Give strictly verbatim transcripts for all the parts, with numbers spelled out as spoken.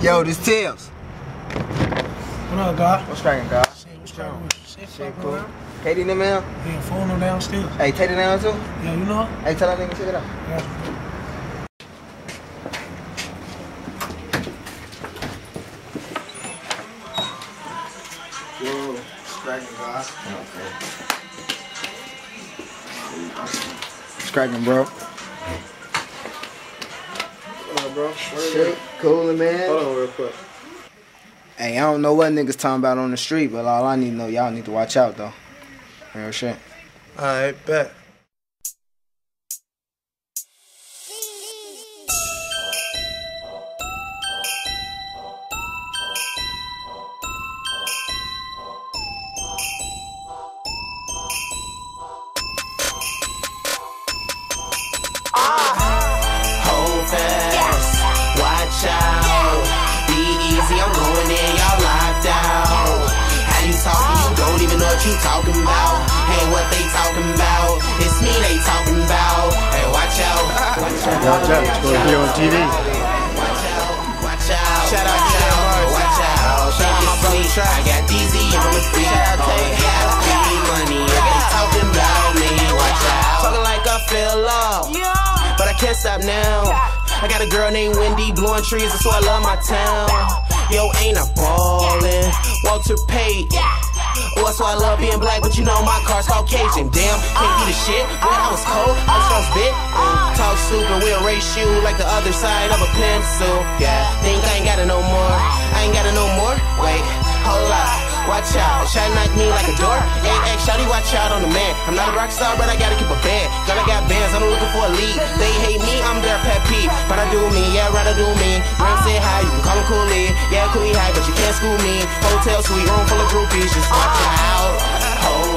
Yo, this Tails. What up, God? What's cracking, God? Shit, what's cracking? Shit, Shit, cool. cool. Katie in the mail? Yeah, phone them downstairs. Hey, take it down too? Yeah, you know? Hey, tell that nigga to check it out. Yeah. Yo, what's cracking, God? What's cracking, bro? What up, bro? Shit, coolin', man. Hold on real quick. Hey, I don't know what niggas talking about on the street, but all I need to know, y'all need to watch out, though. Real shit. Alright, bet. Hold fast, watch out. Be easy, I'm going in, y'all locked out. How you talking, you don't even know what you talking about. Hey, what they talking about? It's me they talking about. Hey, watch out, watch out. Watch out, it's gonna be on T V. Watch out, watch out. Shout out to them, watch out. Shake it sweet, I got D Z on the beat. Oh, yeah, big money, they talking about me. Watch out. Talking like I fell off, but I can't stop now. I got a girl named Wendy blowing trees, that's why I love my town. Yo, ain't I ballin'? Walter Pate. Oh, that's why I love being black, but you know my car's Caucasian. Damn, can't be the shit. When I was cold, I was just bit. Talk stupid, we'll erase you like the other side of a pencil. Yeah, think I ain't gotta know more. I ain't gotta know more. Wait, hold up. Watch out, try to knock me like a door. Hey, hey, shawty, watch out on the man. I'm not a rock star, but I gotta keep a band. Girl, I got bands, I'm looking for a lead. They hate me, I'm their pet peeve. But I do me, yeah, rather do me. Ram say hi, you can call him Coolie. Yeah, Coolie high, but you can't school me. Hotel suite, room full of groupies, just watch out. Hold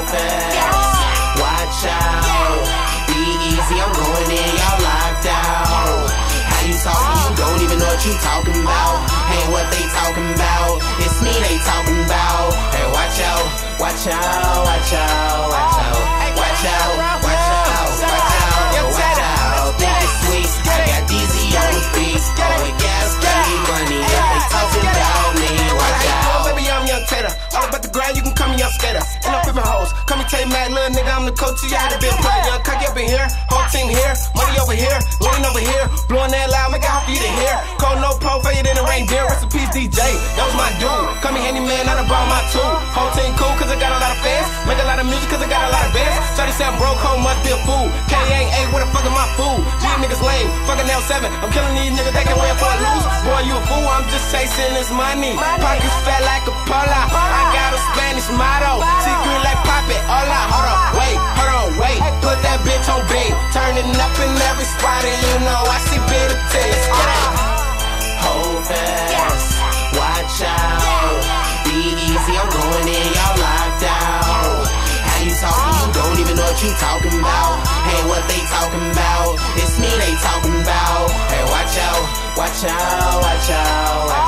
fast, watch out. Be easy, I'm going in, y'all locked out. How you talking, you don't even know what you talking about. Hey, what they talking about? It's me they talking about. Hey, watch out, watch out, watch out, watch out, watch out, watch out, watch out, watch out. Think it's sweet, I got D Z on the beat. Oh, gas, money, money, they talking about me. Watch out. Baby, I'm Young Tater. All about the grind, you can call me Young Skater. And I'm flipping hoes. Call me Tay Mad, little nigga, I'm the coach. You had a big play. Young cocky up in here, whole team here, money over here, lean over here, blowing that loud, make it hot for you to hear. Cold no pro, fire than a reindeer. Rest in peace, D J. That was my dude. Call me handyman, I done brought my tool. Whole team cool, cause I got a lot of fans. Make a lot of music, cause I got a lot of bands. Shawty said I'm broke, home must be a fool. K ain't eight, where the fuck is my food? G niggas lame, fucking L seven. I'm killing these niggas, they can win for a lose. Boy, you a fool, I'm just chasing this money. Pockets fat like a pola. I got a Spanish motto. See green like pop it. Hola, hold on, wait, hold on, wait. Put that bitch on bait. Turning up in every spot, and you know I see bitter taste. Get out. Hold fast, watch out. Be easy, I'm going in, y'all locked out. How you talking, you don't even know what you talking about. Hey, what they talking about? It's me they talking about. Hey, watch out, watch out, watch out, watch out.